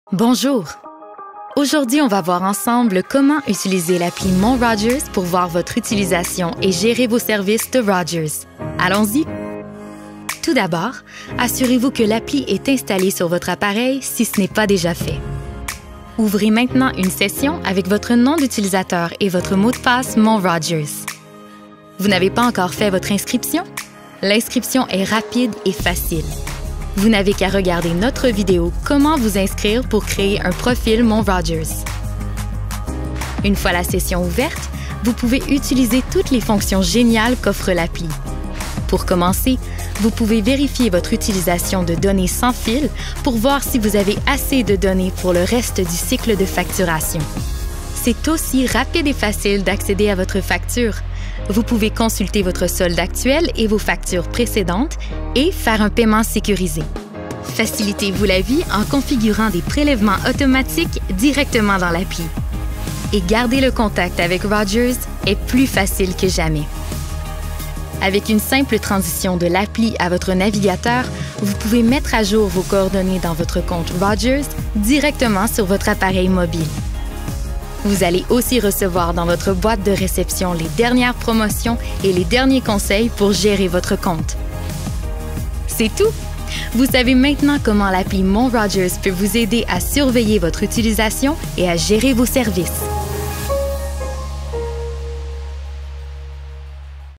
Bonjour! Aujourd'hui, on va voir ensemble comment utiliser l'appli Mon Rogers pour voir votre utilisation et gérer vos services de Rogers. Allons-y! Tout d'abord, assurez-vous que l'appli est installée sur votre appareil si ce n'est pas déjà fait. Ouvrez maintenant une session avec votre nom d'utilisateur et votre mot de passe Mon Rogers. Vous n'avez pas encore fait votre inscription? L'inscription est rapide et facile. Vous n'avez qu'à regarder notre vidéo « Comment vous inscrire pour créer un profil Mon Rogers ». Une fois la session ouverte, vous pouvez utiliser toutes les fonctions géniales qu'offre l'appli. Pour commencer, vous pouvez vérifier votre utilisation de données sans fil pour voir si vous avez assez de données pour le reste du cycle de facturation. C'est aussi rapide et facile d'accéder à votre facture. Vous pouvez consulter votre solde actuel et vos factures précédentes et faire un paiement sécurisé. Facilitez-vous la vie en configurant des prélèvements automatiques directement dans l'appli. Et garder le contact avec Rogers est plus facile que jamais. Avec une simple transition de l'appli à votre navigateur, vous pouvez mettre à jour vos coordonnées dans votre compte Rogers directement sur votre appareil mobile. Vous allez aussi recevoir dans votre boîte de réception les dernières promotions et les derniers conseils pour gérer votre compte. C'est tout! Vous savez maintenant comment l'appli Mon Rogers peut vous aider à surveiller votre utilisation et à gérer vos services.